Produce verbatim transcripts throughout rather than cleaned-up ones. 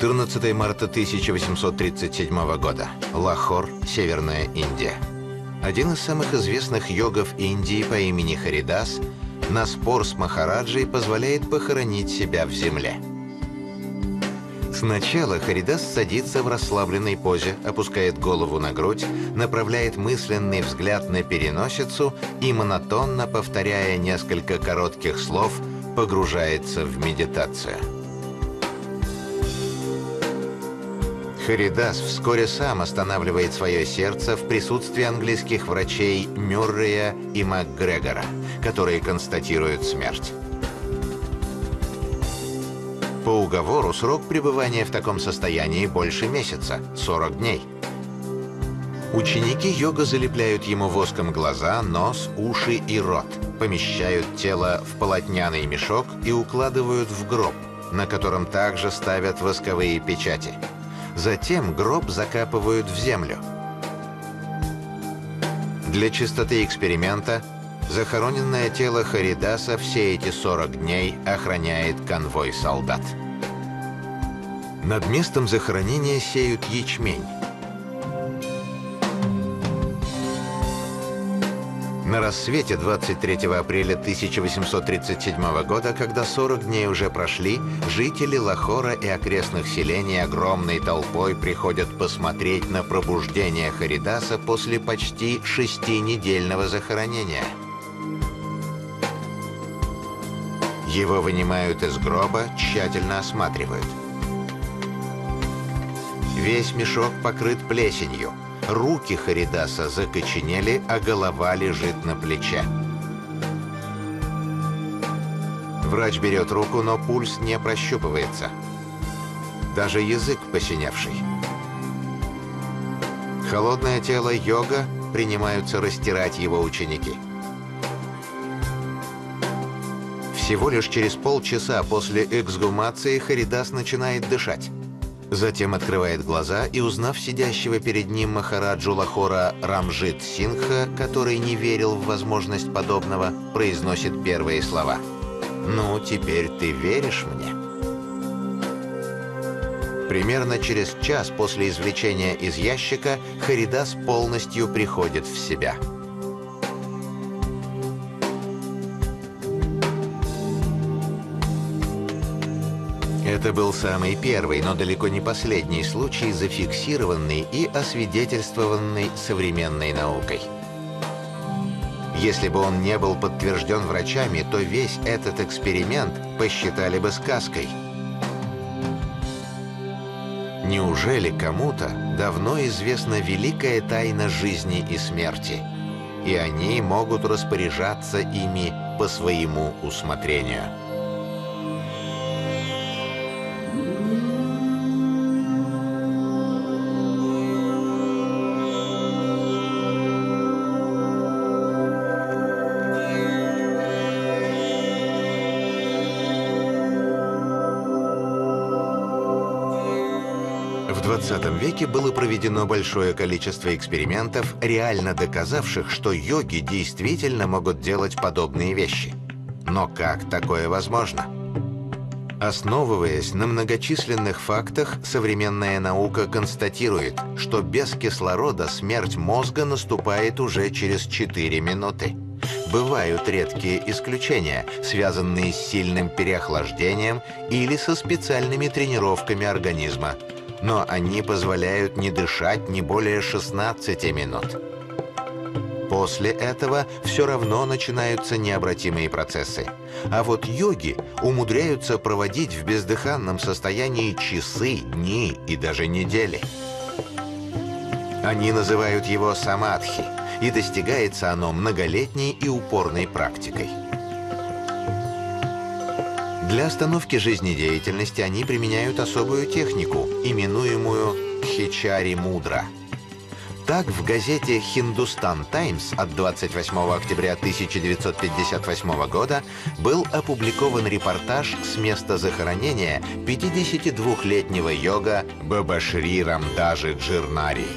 четырнадцатое марта тысяча восемьсот тридцать седьмого года. Лахор, Северная Индия. Один из самых известных йогов Индии по имени Харидас на спор с Махараджей позволяет похоронить себя в земле. Сначала Харидас садится в расслабленной позе, опускает голову на грудь, направляет мысленный взгляд на переносицу и, монотонно повторяя несколько коротких слов, погружается в медитацию. Харидас вскоре сам останавливает свое сердце в присутствии английских врачей Мюррея и МакГрегора, которые констатируют смерть. По уговору срок пребывания в таком состоянии больше месяца – сорок дней. Ученики йога залепляют ему воском глаза, нос, уши и рот, помещают тело в полотняный мешок и укладывают в гроб, на котором также ставят восковые печати. Затем гроб закапывают в землю. Для чистоты эксперимента захороненное тело Харидаса все эти сорок дней охраняет конвой солдат. Над местом захоронения сеют ячмень. На рассвете двадцать третьего апреля тысяча восемьсот тридцать седьмого года, когда сорок дней уже прошли, жители Лахора и окрестных селений огромной толпой приходят посмотреть на пробуждение Харидаса после почти шестинедельного захоронения. Его вынимают из гроба, тщательно осматривают. Весь мешок покрыт плесенью. Руки Харидаса закоченели, а голова лежит на плече. Врач берет руку, но пульс не прощупывается. Даже язык посиневший. Холодное тело йога принимаются растирать его ученики. Всего лишь через полчаса после эксгумации Харидас начинает дышать. Затем открывает глаза и, узнав сидящего перед ним Махараджу Лахора Рамжит Сингха, который не верил в возможность подобного, произносит первые слова. «Ну, теперь ты веришь мне?» Примерно через час после извлечения из ящика Харидас полностью приходит в себя. Это был самый первый, но далеко не последний случай, зафиксированный и освидетельствованный современной наукой. Если бы он не был подтвержден врачами, то весь этот эксперимент посчитали бы сказкой. Неужели кому-то давно известна великая тайна жизни и смерти, и они могут распоряжаться ими по своему усмотрению? В двадцатом веке было проведено большое количество экспериментов, реально доказавших, что йоги действительно могут делать подобные вещи. Но как такое возможно? Основываясь на многочисленных фактах, современная наука констатирует, что без кислорода смерть мозга наступает уже через четыре минуты. Бывают редкие исключения, связанные с сильным переохлаждением или со специальными тренировками организма. Но они позволяют не дышать не более шестнадцати минут. После этого все равно начинаются необратимые процессы. А вот йоги умудряются проводить в бездыханном состоянии часы, дни и даже недели. Они называют его самадхи, и достигается оно многолетней и упорной практикой. Для остановки жизнедеятельности они применяют особую технику, именуемую Хичари-мудра. Так, в газете «Хиндустан Таймс» от двадцать восьмого октября тысяча девятьсот пятьдесят восьмого года был опубликован репортаж с места захоронения пятидесятидвухлетнего йога Бабашри Рамдаджи Джирнари.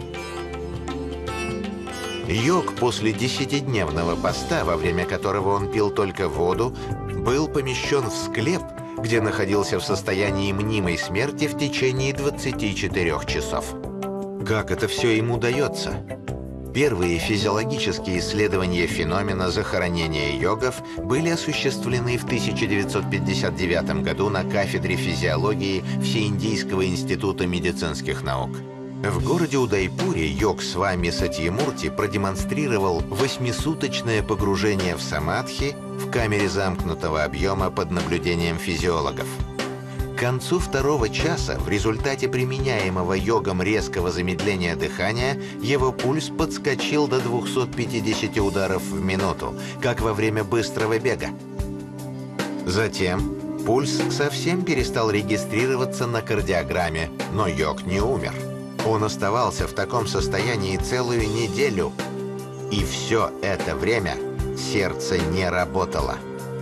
Йог после десятидневного поста, во время которого он пил только воду, был помещен в склеп, где находился в состоянии мнимой смерти в течение двадцати четырёх часов. Как это все ему удается? Первые физиологические исследования феномена захоронения йогов были осуществлены в тысяча девятьсот пятьдесят девятом году на кафедре физиологии Всеиндийского института медицинских наук. В городе Удайпуре йог Свами Сатьямурти продемонстрировал восьмисуточное погружение в самадхи в камере замкнутого объема под наблюдением физиологов. К концу второго часа в результате применяемого йогом резкого замедления дыхания его пульс подскочил до двухсот пятидесяти ударов в минуту, как во время быстрого бега. Затем пульс совсем перестал регистрироваться на кардиограмме, но йог не умер. Он оставался в таком состоянии целую неделю, и все это время сердце не работало.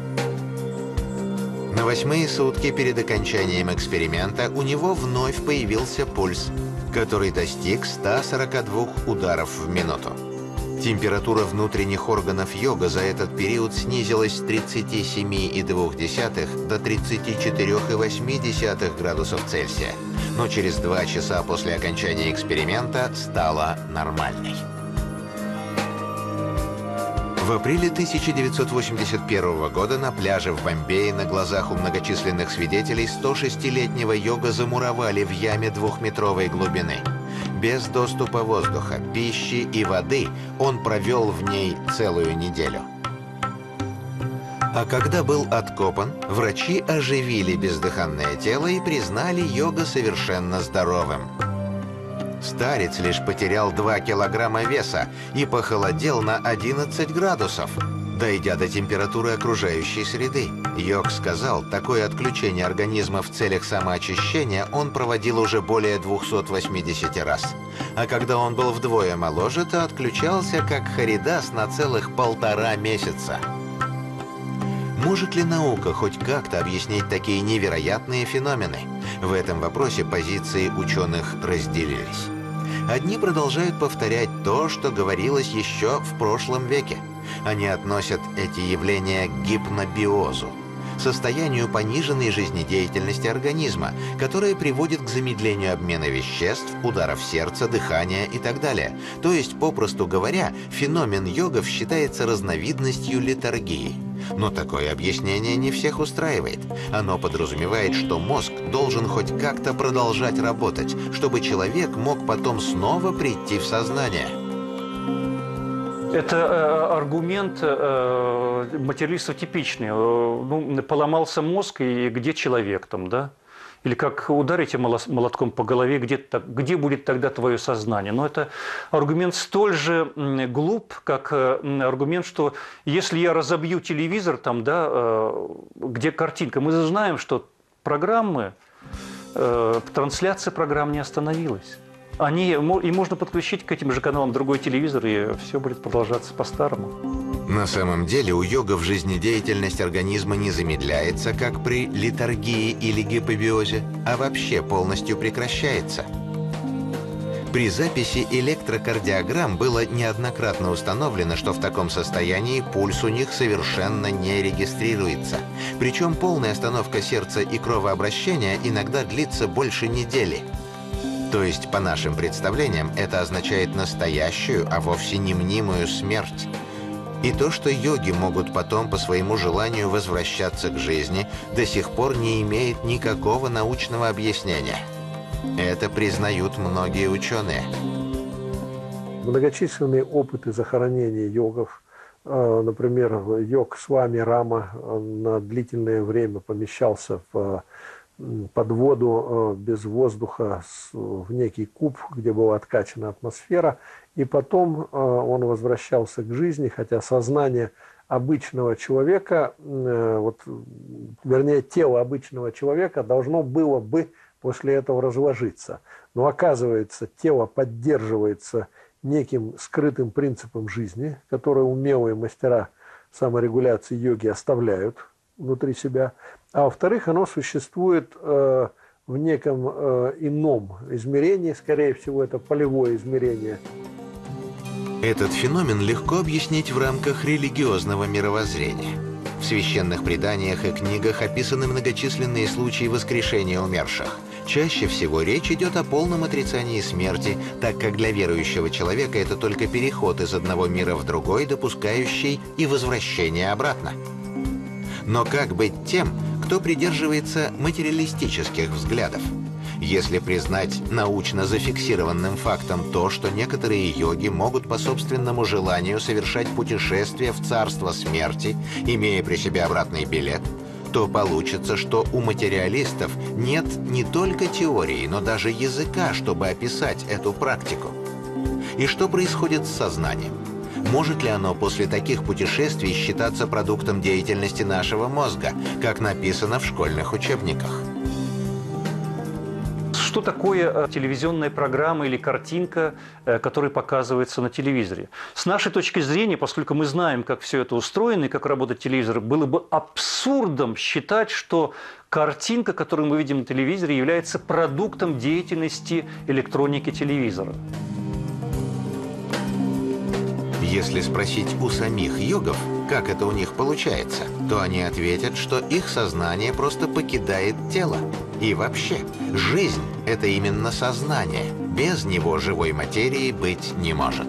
На восьмые сутки перед окончанием эксперимента у него вновь появился пульс, который достиг ста сорока двух ударов в минуту. Температура внутренних органов йога за этот период снизилась с тридцати семи и двух десятых до тридцати четырёх и восьми десятых градусов Цельсия, но через два часа после окончания эксперимента стала нормальной. В апреле тысяча девятьсот восемьдесят первого года на пляже в Бомбее на глазах у многочисленных свидетелей сто шестилетнего йога замуровали в яме двухметровой глубины. Без доступа воздуха, пищи и воды он провел в ней целую неделю. А когда был откопан, врачи оживили бездыханное тело и признали йога совершенно здоровым. Старец лишь потерял два килограмма веса и похолодел на одиннадцать градусов, дойдя до температуры окружающей среды. Йог сказал, такое отключение организма в целях самоочищения он проводил уже более двухсот восьмидесяти раз. А когда он был вдвое моложе, то отключался как Харидас на целых полтора месяца. Может ли наука хоть как-то объяснить такие невероятные феномены? В этом вопросе позиции ученых разделились. Одни продолжают повторять то, что говорилось еще в прошлом веке. Они относят эти явления к гипнобиозу, состоянию пониженной жизнедеятельности организма, которое приводит к замедлению обмена веществ, ударов сердца, дыхания и так далее. То есть, попросту говоря, феномен йогов считается разновидностью летаргии. Но такое объяснение не всех устраивает. Оно подразумевает, что мозг должен хоть как-то продолжать работать, чтобы человек мог потом снова прийти в сознание. Это э, аргумент э, материалистов типичный. Э, ну, поломался мозг, и где человек там, да? Или как ударите молотком по голове, где, где будет тогда твое сознание? Но это аргумент столь же глуп, как аргумент, что если я разобью телевизор, там, да, где картинка, мы знаем, что программы, трансляция программ не остановилась. Они, и можно подключить к этим же каналам другой телевизор, и все будет продолжаться по-старому. На самом деле у йогов жизнедеятельность организма не замедляется, как при летаргии или гипобиозе, а вообще полностью прекращается. При записи электрокардиограмм было неоднократно установлено, что в таком состоянии пульс у них совершенно не регистрируется. Причем полная остановка сердца и кровообращения иногда длится больше недели. То есть, по нашим представлениям, это означает настоящую, а вовсе не мнимую смерть. И то, что йоги могут потом по своему желанию возвращаться к жизни, до сих пор не имеет никакого научного объяснения. Это признают многие ученые. Многочисленные опыты захоронения йогов, например, йог Свами Рама на длительное время помещался в под воду без воздуха в некий куб, где была откачана атмосфера, и потом он возвращался к жизни, хотя сознание обычного человека, вот, вернее, тело обычного человека должно было бы после этого разложиться. Но оказывается, тело поддерживается неким скрытым принципом жизни, который умелые мастера саморегуляции йоги оставляют внутри себя, а во-вторых, оно существует э, в неком э, ином измерении, скорее всего, это полевое измерение. Этот феномен легко объяснить в рамках религиозного мировоззрения. В священных преданиях и книгах описаны многочисленные случаи воскрешения умерших. Чаще всего речь идет о полном отрицании смерти, так как для верующего человека это только переход из одного мира в другой, допускающий и возвращение обратно. Но как быть тем, кто придерживается материалистических взглядов? Если признать научно зафиксированным фактом то, что некоторые йоги могут по собственному желанию совершать путешествия в царство смерти, имея при себе обратный билет, то получится, что у материалистов нет не только теории, но даже языка, чтобы описать эту практику. И что происходит с сознанием? Может ли оно после таких путешествий считаться продуктом деятельности нашего мозга, как написано в школьных учебниках? Что такое телевизионная программа или картинка, которая показывается на телевизоре? С нашей точки зрения, поскольку мы знаем, как все это устроено и как работает телевизор, было бы абсурдом считать, что картинка, которую мы видим на телевизоре, является продуктом деятельности электроники телевизора. Если спросить у самих йогов, как это у них получается, то они ответят, что их сознание просто покидает тело. И вообще, жизнь – это именно сознание. Без него живой материи быть не может.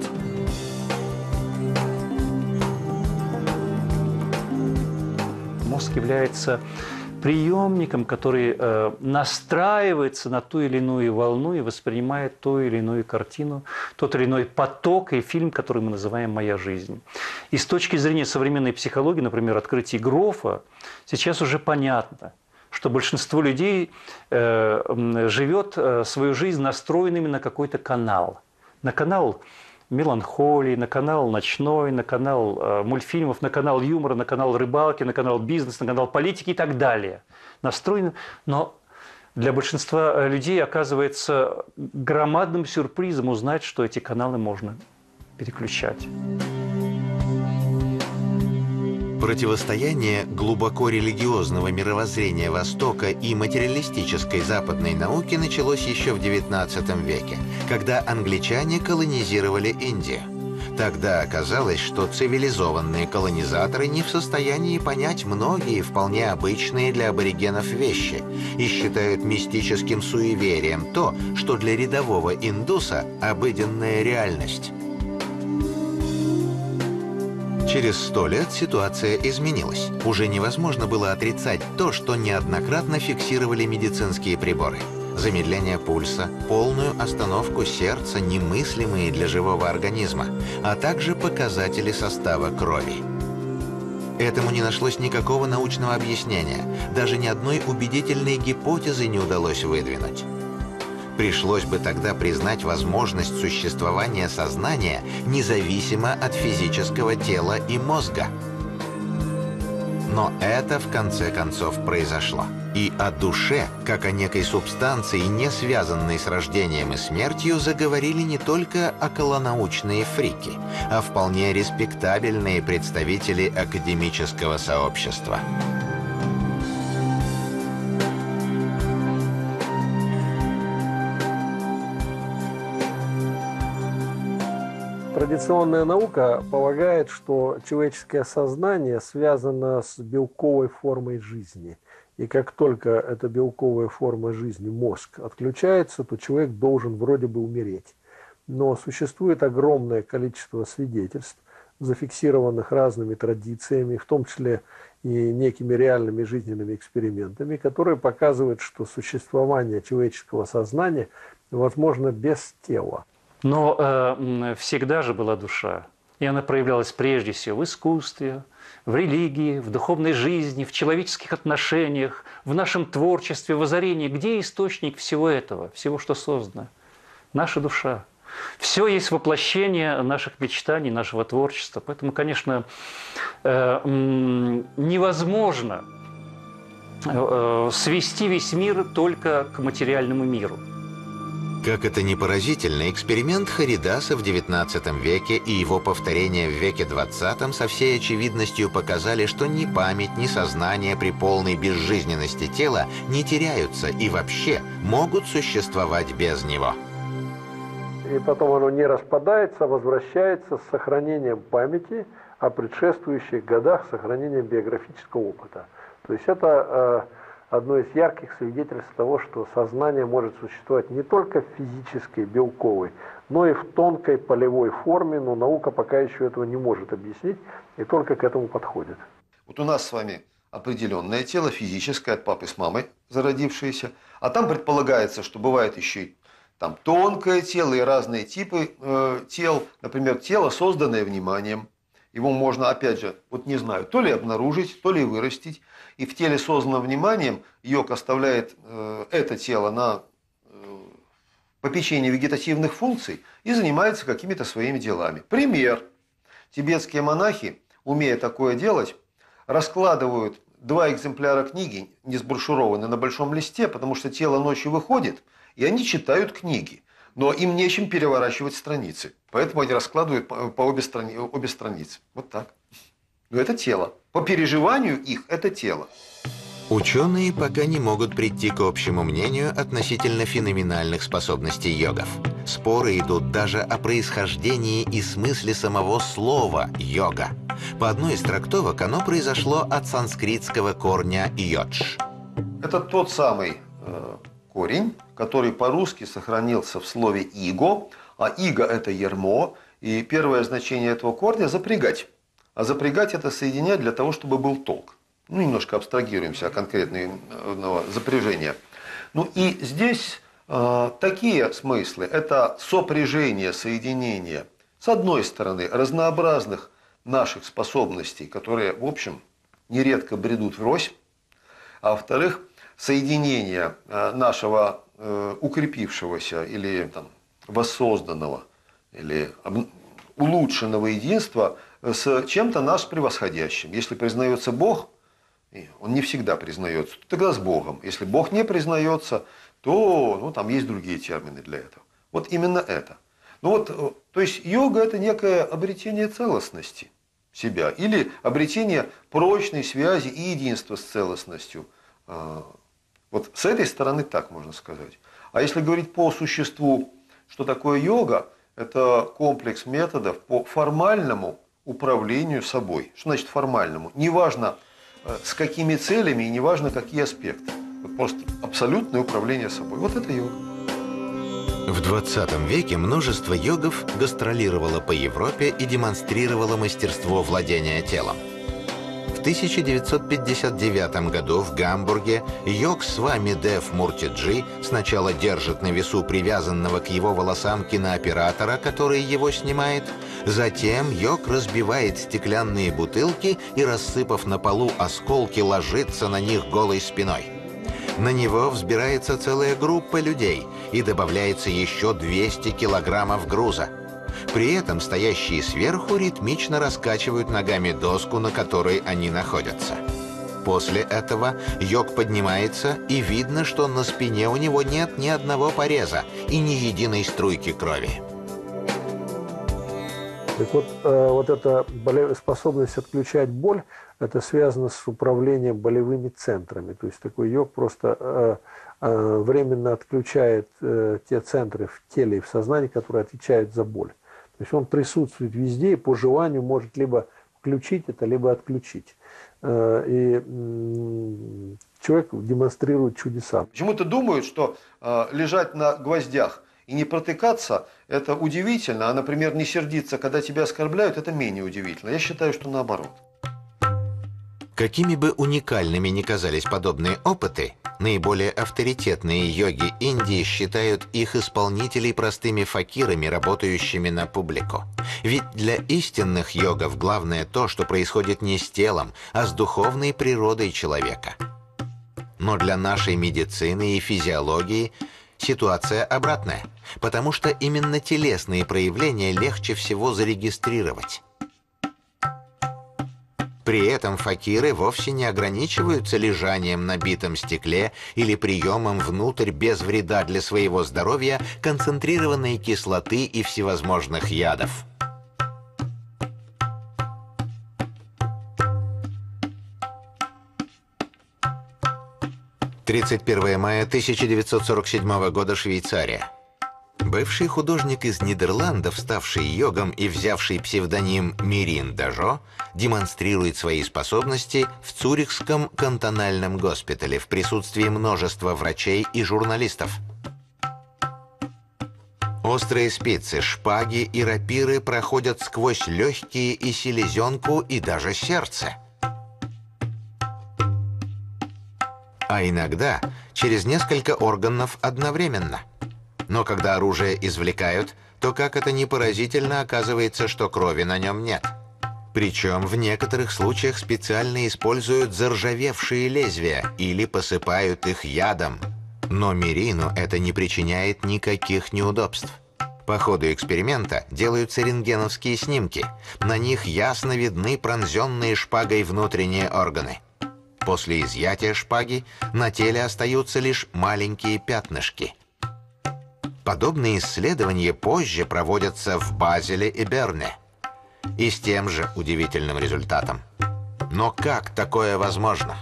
Мозг является приемником, который э, настраивается на ту или иную волну и воспринимает ту или иную картину, тот или иной поток и фильм, который мы называем «Моя жизнь». И с точки зрения современной психологии, например, открытий Грофа, сейчас уже понятно, что большинство людей э, живет э, свою жизнь настроенными на какой-то канал. На канал меланхолии, на канал ночной, на канал э, мультфильмов, на канал юмора, на канал рыбалки, на канал бизнеса, на канал политики и так далее. Настроены, но для большинства людей оказывается громадным сюрпризом узнать, что эти каналы можно переключать. Противостояние глубоко религиозного мировоззрения Востока и материалистической западной науки началось еще в девятнадцатом веке, когда англичане колонизировали Индию. Тогда оказалось, что цивилизованные колонизаторы не в состоянии понять многие вполне обычные для аборигенов вещи и считают мистическим суеверием то, что для рядового индуса обыденная реальность. Через сто лет ситуация изменилась. Уже невозможно было отрицать то, что неоднократно фиксировали медицинские приборы. Замедление пульса, полную остановку сердца, немыслимые для живого организма, а также показатели состава крови. Этому не нашлось никакого научного объяснения. Даже ни одной убедительной гипотезы не удалось выдвинуть. Пришлось бы тогда признать возможность существования сознания независимо от физического тела и мозга. Но это в конце концов произошло. И о душе, как о некой субстанции, не связанной с рождением и смертью, заговорили не только околонаучные фрики, а вполне респектабельные представители академического сообщества. Традиционная наука полагает, что человеческое сознание связано с белковой формой жизни. И как только эта белковая форма жизни, мозг, отключается, то человек должен вроде бы умереть. Но существует огромное количество свидетельств, зафиксированных разными традициями, в том числе и некими реальными жизненными экспериментами, которые показывают, что существование человеческого сознания возможно без тела. Но э, всегда же была душа, и она проявлялась прежде всего в искусстве, в религии, в духовной жизни, в человеческих отношениях, в нашем творчестве, в озарении. Где источник всего этого, всего, что создано? Наша душа. Все есть воплощение наших мечтаний, нашего творчества. Поэтому, конечно, э, невозможно э, свести весь мир только к материальному миру. Как это ни поразительно, эксперимент Харидаса в девятнадцатом веке и его повторение в веке двадцатом со всей очевидностью показали, что ни память, ни сознание при полной безжизненности тела не теряются и вообще могут существовать без него. И потом оно не распадается, а возвращается с сохранением памяти о предшествующих годах, сохранением биографического опыта. То есть это э, одно из ярких свидетельств того, что сознание может существовать не только в физической, белковой, но и в тонкой полевой форме, но наука пока еще этого не может объяснить и только к этому подходит. Вот у нас с вами определенное тело, физическое, от папы с мамой зародившееся, а там предполагается, что бывает еще и там тонкое тело и разные типы э, тел, например, тело, созданное вниманием. Его можно, опять же, вот не знаю, то ли обнаружить, то ли вырастить. И в теле, созданном вниманием, йог оставляет э, это тело на э, попечение вегетативных функций и занимается какими-то своими делами. Пример. Тибетские монахи, умея такое делать, раскладывают два экземпляра книги, не сброшурованные, на большом листе, потому что тело ночью выходит, и они читают книги. Но им нечем переворачивать страницы. Поэтому они раскладывают по обе, страни... обе страницы. Вот так. Но это тело. По переживанию их это тело. Ученые пока не могут прийти к общему мнению относительно феноменальных способностей йогов. Споры идут даже о происхождении и смысле самого слова «йога». По одной из трактовок оно произошло от санскритского корня «йодж». Это тот самый э, корень, который по-русски сохранился в слове «иго», а «иго» – это «ермо», и первое значение этого корня – «запрягать». А запрягать – это соединять для того, чтобы был толк. Ну, немножко абстрагируемся от конкретного запряжения. Ну, и здесь э, такие смыслы – это сопряжение, соединение, с одной стороны, разнообразных наших способностей, которые, в общем, нередко бредут врозь, а во-вторых, соединение нашего э, укрепившегося или там, воссозданного, или об, улучшенного единства с чем-то нас превосходящим. Если признается Бог, он не всегда признается, то тогда с Богом. Если Бог не признается, то ну, там есть другие термины для этого. Вот именно это. Ну вот, то есть йога – это некое обретение целостности себя или обретение прочной связи и единства с целостностью. Вот с этой стороны так можно сказать. А если говорить по существу, что такое йога, это комплекс методов по формальному управлению собой. Что значит формальному? Неважно с какими целями и неважно какие аспекты. Вот просто абсолютное управление собой. Вот это йога. В двадцатом веке множество йогов гастролировало по Европе и демонстрировало мастерство владения телом. В тысяча девятьсот пятьдесят девятом году в Гамбурге йог Свами Дев Муртиджи сначала держит на весу привязанного к его волосам кинооператора, который его снимает, затем йог разбивает стеклянные бутылки и, рассыпав на полу осколки, ложится на них голой спиной. На него взбирается целая группа людей и добавляется еще двести килограммов груза. При этом стоящие сверху ритмично раскачивают ногами доску, на которой они находятся. После этого йог поднимается, и видно, что на спине у него нет ни одного пореза и ни единой струйки крови. Так вот, э, вот эта способность отключать боль, это связано с управлением болевыми центрами. То есть такой йог просто э, э, временно отключает э, те центры в теле и в сознании, которые отвечают за боль. То есть он присутствует везде и по желанию может либо включить это, либо отключить. Э, и э, человек демонстрирует чудеса. Почему-то думают, что э, лежать на гвоздях и не протыкаться – это удивительно, а, например, не сердиться, когда тебя оскорбляют – это менее удивительно. Я считаю, что наоборот. Какими бы уникальными ни казались подобные опыты, наиболее авторитетные йоги Индии считают их исполнителей простыми факирами, работающими на публику. Ведь для истинных йогов главное то, что происходит не с телом, а с духовной природой человека. Но для нашей медицины и физиологии ситуация обратная, потому что именно телесные проявления легче всего зарегистрировать. При этом факиры вовсе не ограничиваются лежанием на битом стекле или приемом внутрь без вреда для своего здоровья концентрированной кислоты и всевозможных ядов. тридцать первое мая тысяча девятьсот сорок седьмого года, Швейцария. Бывший художник из Нидерландов, ставший йогом и взявший псевдоним Мирин Дажо, демонстрирует свои способности в Цюрихском кантональном госпитале в присутствии множества врачей и журналистов. Острые спицы, шпаги и рапиры проходят сквозь легкие и селезенку и даже сердце. А иногда через несколько органов одновременно. Но когда оружие извлекают, то, как это ни поразительно, оказывается, что крови на нем нет. Причем в некоторых случаях специально используют заржавевшие лезвия или посыпают их ядом. Но Мирину это не причиняет никаких неудобств. По ходу эксперимента делаются рентгеновские снимки. На них ясно видны пронзенные шпагой внутренние органы. После изъятия шпаги на теле остаются лишь маленькие пятнышки. Подобные исследования позже проводятся в Базеле и Берне. И с тем же удивительным результатом. Но как такое возможно?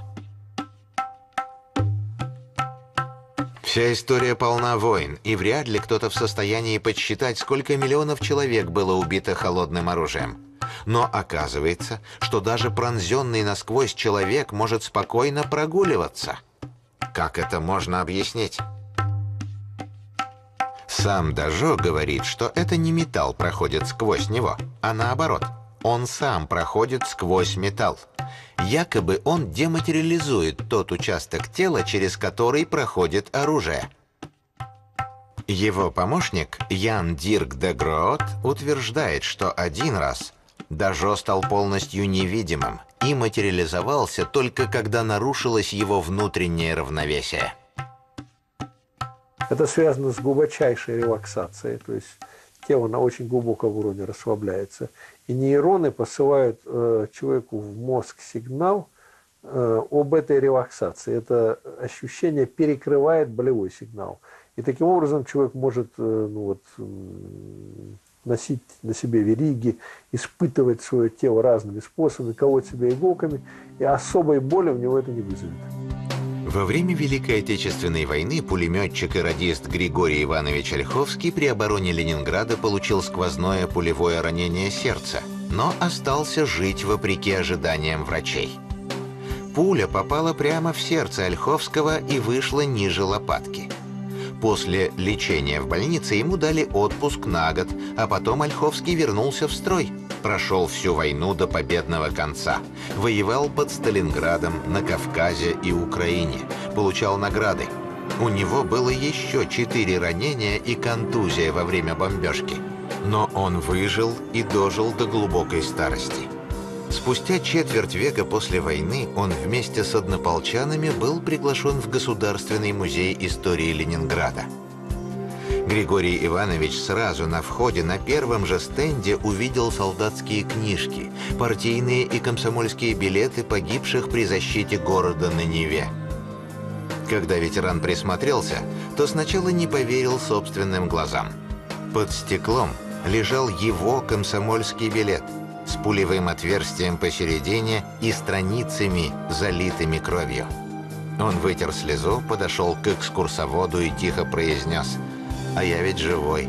Вся история полна войн, и вряд ли кто-то в состоянии подсчитать, сколько миллионов человек было убито холодным оружием. Но оказывается, что даже пронзенный насквозь человек может спокойно прогуливаться. Как это можно объяснить? Сам Дажо говорит, что это не металл проходит сквозь него, а наоборот, он сам проходит сквозь металл. Якобы он дематериализует тот участок тела, через который проходит оружие. Его помощник Ян Дирк де Гроот утверждает, что один раз Дажо стал полностью невидимым и материализовался только когда нарушилось его внутреннее равновесие. Это связано с глубочайшей релаксацией, то есть тело на очень глубоком уровне расслабляется. И нейроны посылают э, человеку в мозг сигнал э, об этой релаксации. Это ощущение перекрывает болевой сигнал. И таким образом человек может э, ну вот, э, носить на себе вериги, испытывать свое тело разными способами, колоть себя иголками, и особой боли у него это не вызовет. Во время Великой Отечественной войны пулеметчик и радист Григорий Иванович Ольховский при обороне Ленинграда получил сквозное пулевое ранение сердца, но остался жить вопреки ожиданиям врачей. Пуля попала прямо в сердце Ольховского и вышла ниже лопатки. После лечения в больнице ему дали отпуск на год, а потом Ольховский вернулся в строй. Прошел всю войну до победного конца. Воевал под Сталинградом, на Кавказе и Украине. Получал награды. У него было еще четыре ранения и контузия во время бомбежки. Но он выжил и дожил до глубокой старости. Спустя четверть века после войны он вместе с однополчанами был приглашен в Государственный музей истории Ленинграда. Григорий Иванович сразу на входе на первом же стенде увидел солдатские книжки, партийные и комсомольские билеты погибших при защите города на Неве. Когда ветеран присмотрелся, то сначала не поверил собственным глазам. Под стеклом лежал его комсомольский билет с пулевым отверстием посередине и страницами, залитыми кровью. Он вытер слезу, подошел к экскурсоводу и тихо произнес: «А я ведь живой».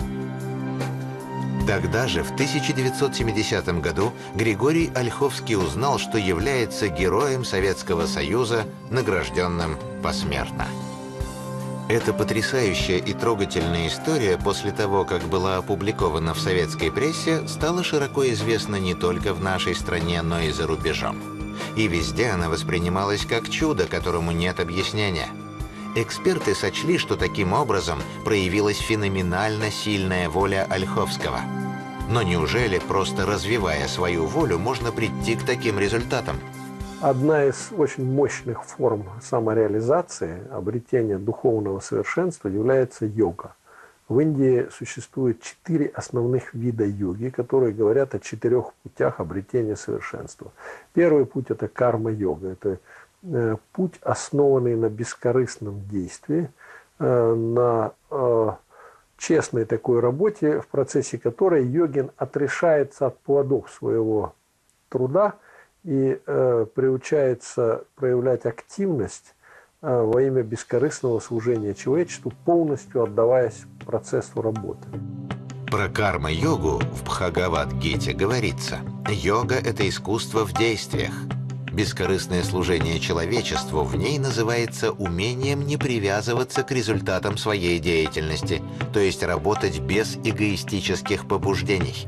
Тогда же, в тысяча девятьсот семидесятом году, Григорий Ольховский узнал, что является героем Советского Союза, награжденным посмертно. Эта потрясающая и трогательная история после того, как была опубликована в советской прессе, стала широко известна не только в нашей стране, но и за рубежом. И везде она воспринималась как чудо, которому нет объяснения. Эксперты сочли, что таким образом проявилась феноменально сильная воля Ольховского. Но неужели, просто развивая свою волю, можно прийти к таким результатам? Одна из очень мощных форм самореализации, обретения духовного совершенства является йога. В Индии существует четыре основных вида йоги, которые говорят о четырех путях обретения совершенства. Первый путь – это карма-йога. Это э, путь, основанный на бескорыстном действии, э, на э, честной такой работе, в процессе которой йогин отрешается от плодов своего труда и э, приучается проявлять активность во имя бескорыстного служения человечеству, полностью отдаваясь процессу работы. Про карма-йогу в Бхагавад-гите говорится: йога – это искусство в действиях. Бескорыстное служение человечеству в ней называется умением не привязываться к результатам своей деятельности, то есть работать без эгоистических побуждений.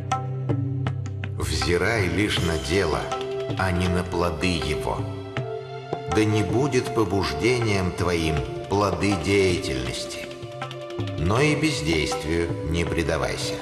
Взирай лишь на дело, а не на плоды его. Да не будет побуждением твоим плоды деятельности, но и бездействию не предавайся.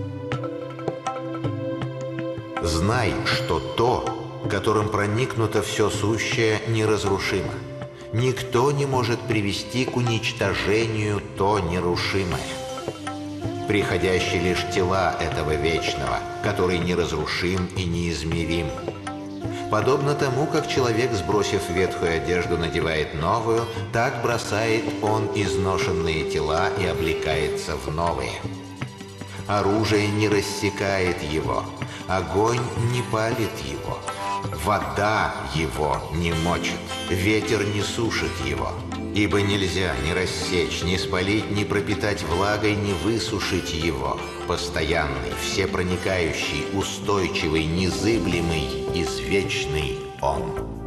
Знай, что то, которым проникнуто все сущее, неразрушимо. Никто не может привести к уничтожению то нерушимое. Приходящие лишь тела этого вечного, который неразрушим и неизмерим. Подобно тому, как человек, сбросив ветхую одежду, надевает новую, так бросает он изношенные тела и облекается в новые. Оружие не рассекает его, огонь не палит его, вода его не мочит, ветер не сушит его. Ибо нельзя ни рассечь, ни спалить, ни пропитать влагой, ни высушить его. Постоянный, всепроникающий, устойчивый, незыблемый, извечный он.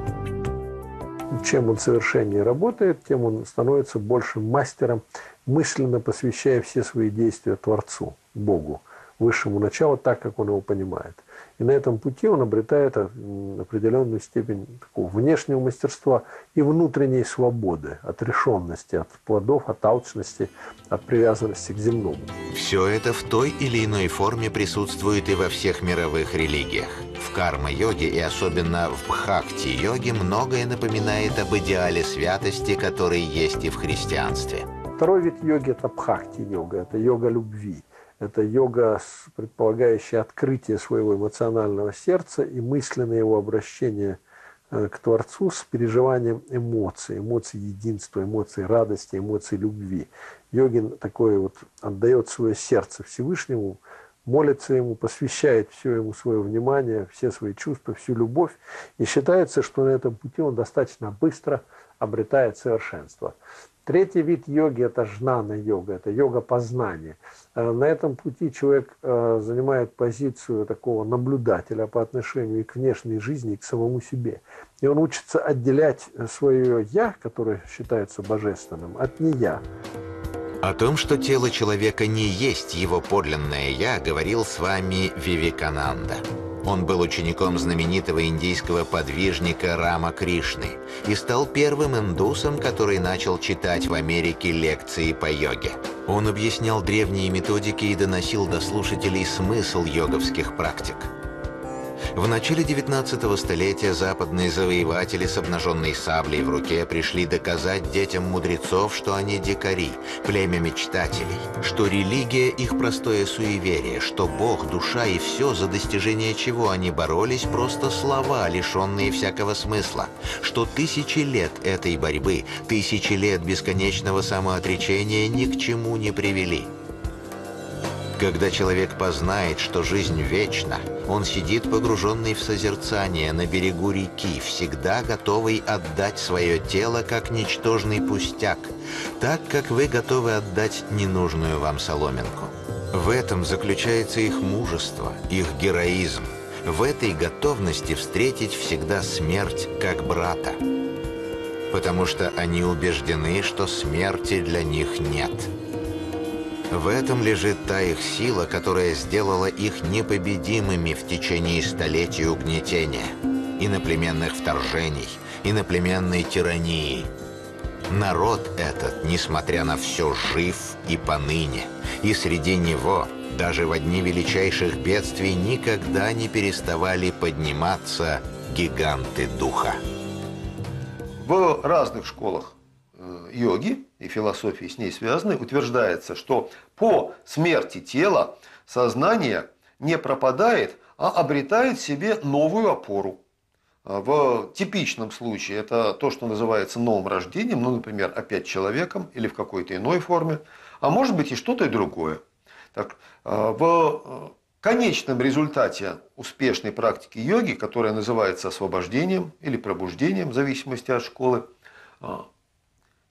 Чем он совершеннее работает, тем он становится большим мастером, мысленно посвящая все свои действия Творцу, Богу, высшему началу, так, как он его понимает. И на этом пути он обретает определенную степень такого внешнего мастерства и внутренней свободы, отрешенности от плодов, от алчности, от привязанности к земному. Все это в той или иной форме присутствует и во всех мировых религиях. В карма-йоге и особенно в бхакти-йоге многое напоминает об идеале святости, который есть и в христианстве. Второй вид йоги – это бхакти-йога, это йога любви. Это йога, предполагающая открытие своего эмоционального сердца и мысленное его обращение к Творцу с переживанием эмоций, эмоций единства, эмоций радости, эмоций любви. Йогин такое вот отдает свое сердце Всевышнему, молится ему, посвящает все ему свое внимание, все свои чувства, всю любовь. И считается, что на этом пути он достаточно быстро обретает совершенство. Третий вид йоги – это жнана-йога, это йога познания. На этом пути человек занимает позицию такого наблюдателя по отношению и к внешней жизни, и к самому себе. И он учится отделять свое «я», которое считается божественным, от «не-я». О том, что тело человека не есть его подлинное «я», говорил с вами Вивекананда. Он был учеником знаменитого индийского подвижника Рама Кришны и стал первым индусом, который начал читать в Америке лекции по йоге. Он объяснял древние методики и доносил до слушателей смысл йоговских практик. В начале девятнадцатого столетия западные завоеватели с обнаженной саблей в руке пришли доказать детям мудрецов, что они дикари, племя мечтателей, что религия – их простое суеверие, что Бог, душа и все, за достижение чего они боролись, просто слова, лишенные всякого смысла, что тысячи лет этой борьбы, тысячи лет бесконечного самоотречения ни к чему не привели. Когда человек познает, что жизнь вечна, он сидит погруженный в созерцание на берегу реки, всегда готовый отдать свое тело как ничтожный пустяк, так, как вы готовы отдать ненужную вам соломинку. В этом заключается их мужество, их героизм, в этой готовности встретить всегда смерть как брата, потому что они убеждены, что смерти для них нет. В этом лежит та их сила, которая сделала их непобедимыми в течение столетий угнетения, иноплеменных вторжений, иноплеменной тирании. Народ этот, несмотря на все, жив и поныне, и среди него, даже во дни величайших бедствий, никогда не переставали подниматься гиганты духа. В разных школах йоги и философии с ней связаны, утверждается, что по смерти тела сознание не пропадает, а обретает в себе новую опору. В типичном случае это то, что называется новым рождением, ну, например, опять человеком или в какой-то иной форме, а может быть и что-то другое. Так, в конечном результате успешной практики йоги, которая называется освобождением или пробуждением, в зависимости от школы,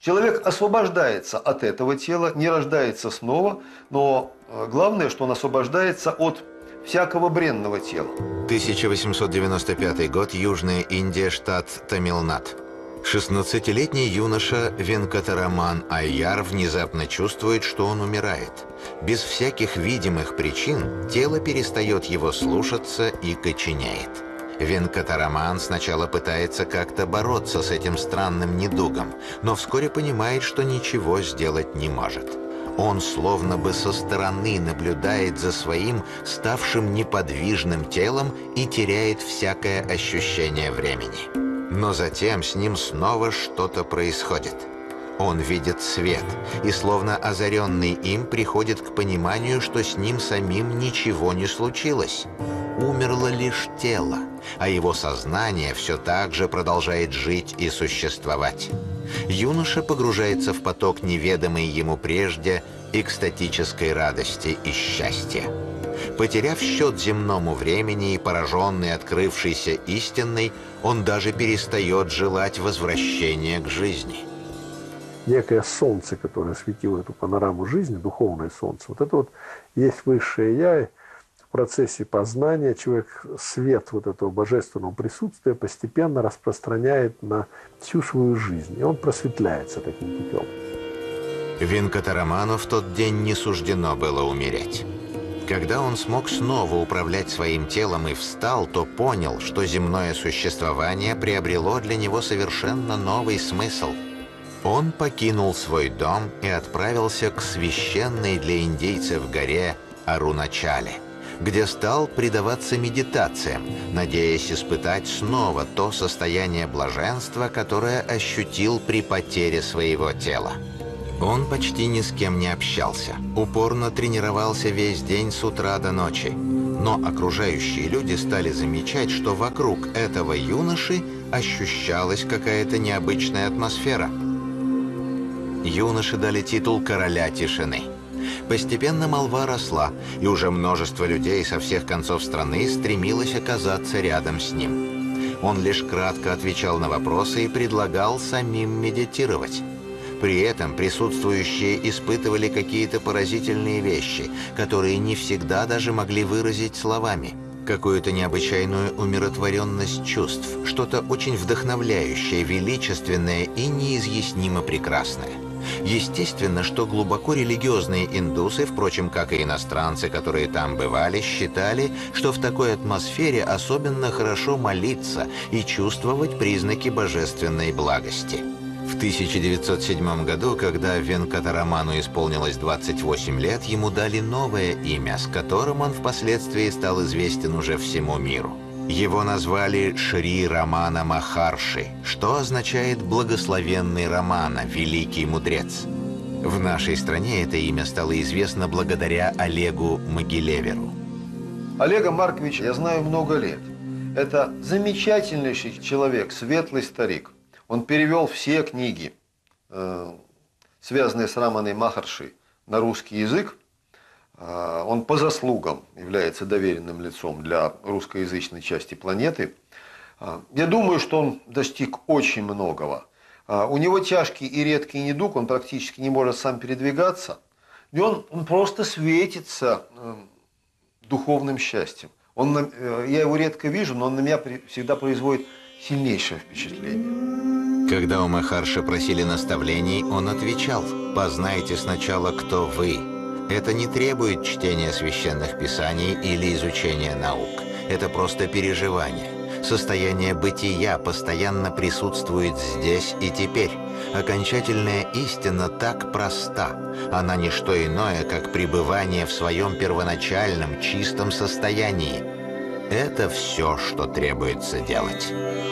Человек освобождается от этого тела, не рождается снова, но главное, что он освобождается от всякого бренного тела. тысяча восемьсот девяносто пятый год, Южная Индия, штат Тамилнад. шестнадцатилетний юноша Венкатараман Айяр внезапно чувствует, что он умирает. Без всяких видимых причин тело перестает его слушаться и коченеет. Венкатараман сначала пытается как-то бороться с этим странным недугом, но вскоре понимает, что ничего сделать не может. Он словно бы со стороны наблюдает за своим ставшим неподвижным телом и теряет всякое ощущение времени. Но затем с ним снова что-то происходит. Он видит свет и, словно озаренный им, приходит к пониманию, что с ним самим ничего не случилось. Умерло лишь тело, а его сознание все так же продолжает жить и существовать. Юноша погружается в поток неведомой ему прежде экстатической радости и счастья. Потеряв счет земному времени и пораженный открывшейся истиной, он даже перестает желать возвращения к жизни. Некое солнце, которое светило эту панораму жизни, духовное солнце, вот это вот есть высшее Я, и в процессе познания человек свет вот этого божественного присутствия постепенно распространяет на всю свою жизнь, и он просветляется таким путем. Венкатараману в тот день не суждено было умереть. Когда он смог снова управлять своим телом и встал, то понял, что земное существование приобрело для него совершенно новый смысл. Он покинул свой дом и отправился к священной для индейцев горе Аруначале, где стал предаваться медитациям, надеясь испытать снова то состояние блаженства, которое ощутил при потере своего тела. Он почти ни с кем не общался, упорно тренировался весь день с утра до ночи. Но окружающие люди стали замечать, что вокруг этого юноши ощущалась какая-то необычная атмосфера. Юноше дали титул короля тишины. Постепенно молва росла, и уже множество людей со всех концов страны стремилось оказаться рядом с ним. Он лишь кратко отвечал на вопросы и предлагал самим медитировать. При этом присутствующие испытывали какие-то поразительные вещи, которые не всегда даже могли выразить словами. Какую-то необычайную умиротворенность чувств, что-то очень вдохновляющее, величественное и неизъяснимо прекрасное. Естественно, что глубоко религиозные индусы, впрочем, как и иностранцы, которые там бывали, считали, что в такой атмосфере особенно хорошо молиться и чувствовать признаки божественной благости. В тысяча девятьсот седьмом году, когда Венкатараману исполнилось двадцать восемь лет, ему дали новое имя, с которым он впоследствии стал известен уже всему миру. Его назвали Шри Рамана Махарши, что означает «благословенный Рамана», «великий мудрец». В нашей стране это имя стало известно благодаря Олегу Могилеверу. Олега Марковича я знаю много лет. Это замечательнейший человек, светлый старик. Он перевел все книги, э, связанные с Раманой Махарши, на русский язык. Э, он по заслугам является доверенным лицом для русскоязычной части планеты. Э, я думаю, что он достиг очень многого. Э, у него тяжкий и редкий недуг, он практически не может сам передвигаться. И он, он просто светится э, духовным счастьем. Он, э, я его редко вижу, но он на меня при, всегда производит сильнейшее впечатление. Когда у Махарши просили наставлений, он отвечал: «Познайте сначала, кто вы». Это не требует чтения священных писаний или изучения наук. Это просто переживание. Состояние бытия постоянно присутствует здесь и теперь. Окончательная истина так проста. Она не что иное, как пребывание в своем первоначальном чистом состоянии. Это все, что требуется делать.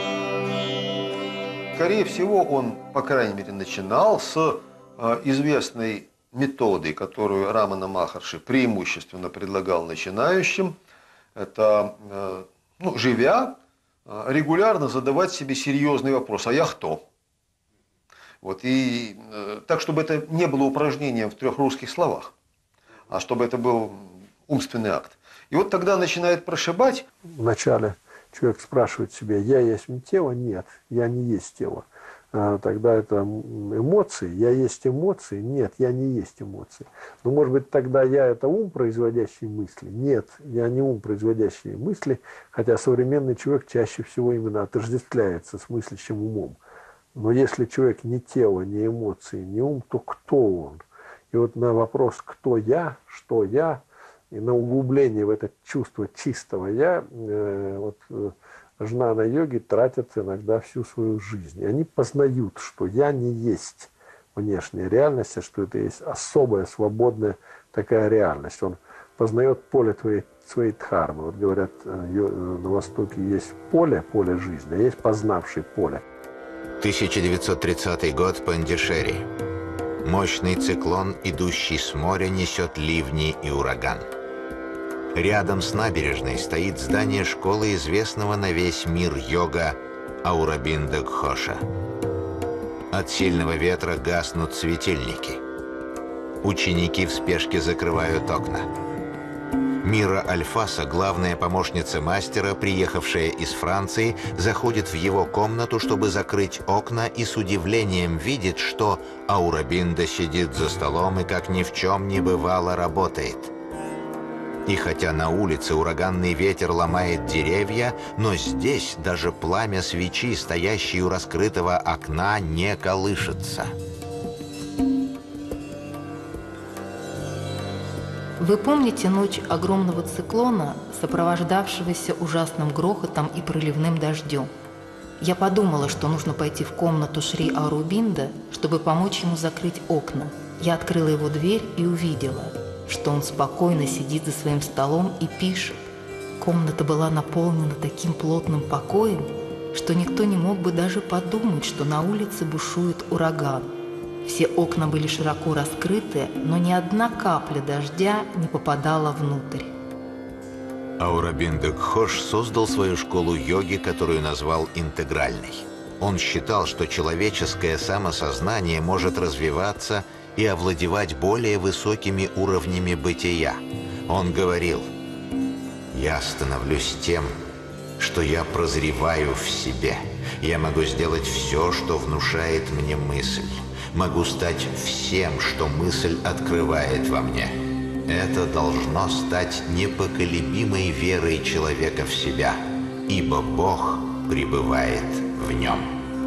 Скорее всего, он, по крайней мере, начинал с э, известной методы, которую Рамана Махарши преимущественно предлагал начинающим. Это, э, ну, живя, э, регулярно задавать себе серьезный вопрос: а я кто? Вот, и э, так, чтобы это не было упражнением в трех русских словах, а чтобы это был умственный акт. И вот тогда начинает прошибать. Вначале человек спрашивает себя: я есть тело? Нет, я не есть тело. тогда это эмоции. Я есть эмоции? Нет, я не есть эмоции. Но, может быть, тогда я это ум, производящий мысли? Нет, я не ум, производящий мысли, хотя современный человек чаще всего именно отождествляется с мыслящим умом. Но если человек не тело, не эмоции, не ум, то кто он? И вот на вопрос «кто я?», «что я?», и на углубление в это чувство чистого «я», э, вот, э, жнана-йоги тратят иногда всю свою жизнь. И они познают, что «я» не есть внешняя реальность, а что это есть особая, свободная такая реальность. Он познает поле твоей, своей дхармы. Вот говорят, на Востоке есть поле, поле жизни, а есть познавший поле. тысяча девятьсот тридцатый год, Пандишери. Мощный циклон, идущий с моря, несет ливни и ураган. Рядом с набережной стоит здание школы известного на весь мир йога Аурабинда Гхоша. От сильного ветра гаснут светильники. Ученики в спешке закрывают окна. Мира Альфаса, главная помощница мастера, приехавшая из Франции, заходит в его комнату, чтобы закрыть окна, и с удивлением видит, что Аурабинда сидит за столом и, как ни в чем не бывало, работает. И хотя на улице ураганный ветер ломает деревья, но здесь даже пламя свечи, стоящей у раскрытого окна, не колышется. Вы помните ночь огромного циклона, сопровождавшегося ужасным грохотом и проливным дождем? Я подумала, что нужно пойти в комнату Шри Аурабинда, чтобы помочь ему закрыть окна. Я открыла его дверь и увидела, что он спокойно сидит за своим столом и пишет. Комната была наполнена таким плотным покоем, что никто не мог бы даже подумать, что на улице бушует ураган. Все окна были широко раскрыты, но ни одна капля дождя не попадала внутрь. Аурабинда Гхош создал свою школу йоги, которую назвал интегральной. Он считал, что человеческое самосознание может развиваться и овладевать более высокими уровнями бытия. Он говорил: «Я становлюсь тем, что я прозреваю в себе. Я могу сделать все, что внушает мне мысль. Могу стать всем, что мысль открывает во мне. Это должно стать непоколебимой верой человека в себя, ибо Бог пребывает в нем».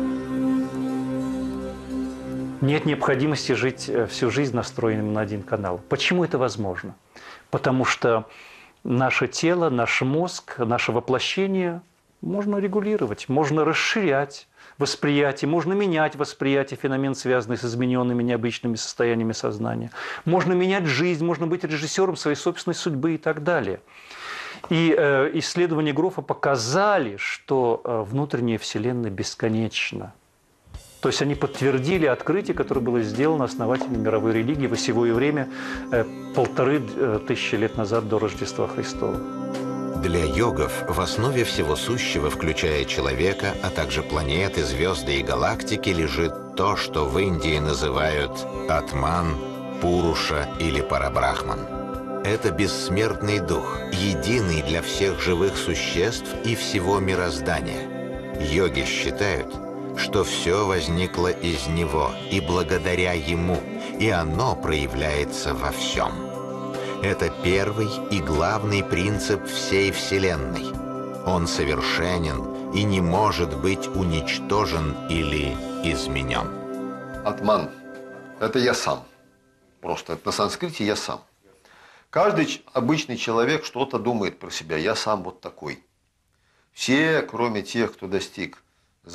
Нет необходимости жить всю жизнь настроенным на один канал. Почему это возможно? Потому что наше тело, наш мозг, наше воплощение можно регулировать, можно расширять восприятие, можно менять восприятие, феномен, связанный с измененными необычными состояниями сознания. Можно менять жизнь, можно быть режиссером своей собственной судьбы и так далее. И э, исследования Грофа показали, что э, внутренняя Вселенная бесконечна. То есть они подтвердили открытие, которое было сделано основателями мировой религии в осевое время э, полторы э, тысячи лет назад до Рождества Христова. Для йогов в основе всего сущего, включая человека, а также планеты, звезды и галактики, лежит то, что в Индии называют Атман, Пуруша или Парабрахман. Это бессмертный дух, единый для всех живых существ и всего мироздания. Йоги считают, что все возникло из него и благодаря ему, и оно проявляется во всем. Это первый и главный принцип всей Вселенной. Он совершенен и не может быть уничтожен или изменен. Атман – это я сам. Просто на санскрите я сам. Каждый обычный человек что-то думает про себя. Я сам вот такой. Все, кроме тех, кто достиг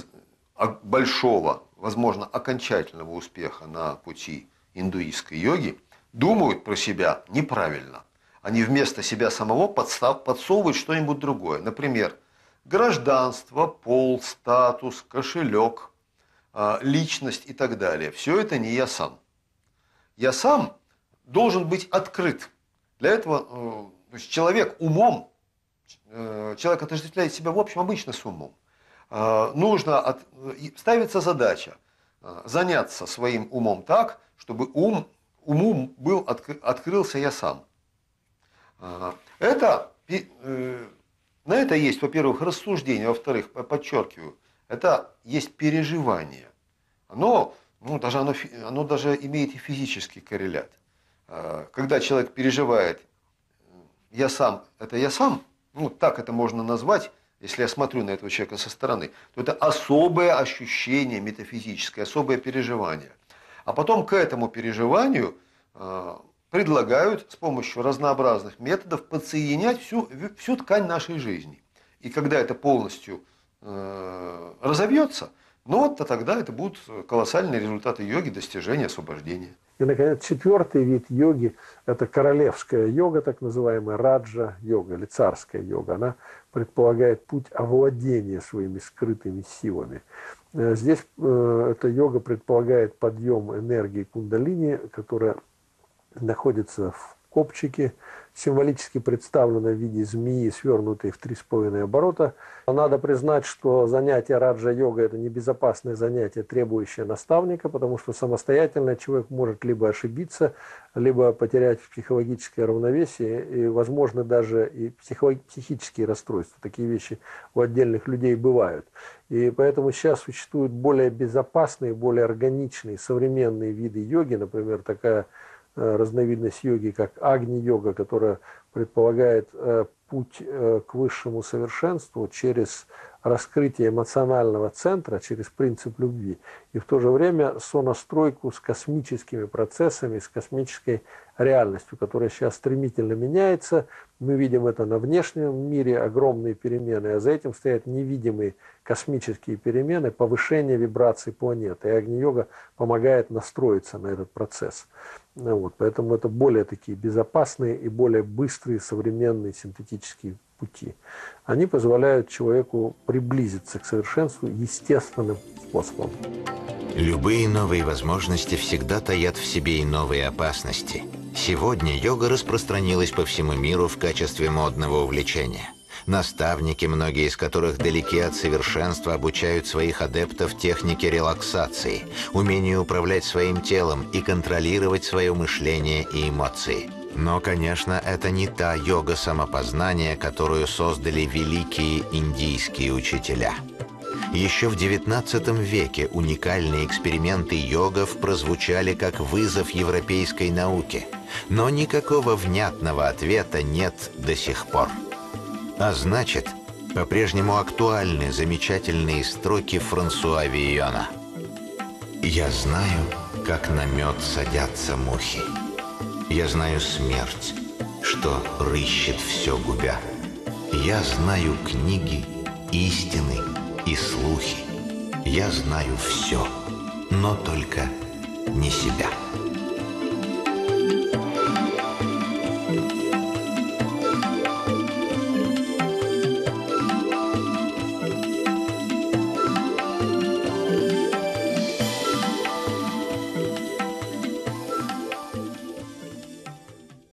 большого, возможно, окончательного успеха на пути индуистской йоги, думают про себя неправильно. Они вместо себя самого подстав, подсовывают что-нибудь другое. Например, гражданство, пол, статус, кошелек, личность и так далее. Все это не я сам. Я сам должен быть открыт. Для этого то есть человек умом, человек отождествляет себя в общем обычно с умом. Нужно от, ставится задача заняться своим умом так, чтобы ум уму был, открылся я сам. Это, на это есть, во-первых, рассуждение, во-вторых, подчеркиваю, это есть переживание. оно, ну, даже, оно, оно даже имеет и физический коррелят. Когда человек переживает «я сам, это я сам», ну, так это можно назвать, если я смотрю на этого человека со стороны, то это особое ощущение метафизическое, особое переживание. А потом к этому переживанию э, предлагают с помощью разнообразных методов подсоединять всю, всю ткань нашей жизни. И когда это полностью э, разовьется, ну вот, то тогда это будут колоссальные результаты йоги, достижения освобождения. И, наконец, четвертый вид йоги – это королевская йога, так называемая раджа-йога или царская йога. Она предполагает путь овладения своими скрытыми силами. Здесь э, эта йога предполагает подъем энергии кундалини, которая находится в копчике, символически представлена в виде змеи, свернутой в три с половиной оборота. Надо признать, что занятие раджа-йога – это небезопасное занятие, требующее наставника, потому что самостоятельно человек может либо ошибиться, либо потерять психологическое равновесие, и, возможно, даже и психические расстройства. Такие вещи у отдельных людей бывают. И поэтому сейчас существуют более безопасные, более органичные, современные виды йоги, например, такая разновидность йоги, как агни-йога, которая предполагает э, путь э, к высшему совершенству через раскрытие эмоционального центра, через принцип любви, и в то же время сонастройку с космическими процессами, с космической реальностью, которая сейчас стремительно меняется. Мы видим это на внешнем мире, огромные перемены, а за этим стоят невидимые космические перемены, повышение вибраций планеты. И агни-йога помогает настроиться на этот процесс. Вот, поэтому это более такие безопасные и более быстрые современные синтетические пути. Они позволяют человеку приблизиться к совершенству естественным способом. Любые новые возможности всегда таят в себе и новые опасности. Сегодня йога распространилась по всему миру в качестве модного увлечения. Наставники, многие из которых далеки от совершенства, обучают своих адептов технике релаксации, умению управлять своим телом и контролировать свое мышление и эмоции. Но, конечно, это не та йога самопознания, которую создали великие индийские учителя. Еще в девятнадцатом веке уникальные эксперименты йогов прозвучали как вызов европейской науке, но никакого внятного ответа нет до сих пор. А значит, по-прежнему актуальны замечательные строки Франсуа Вийона. «Я знаю, как на мед садятся мухи. Я знаю смерть, что рыщет все губя. Я знаю книги, истины и слухи. Я знаю все, но только не себя».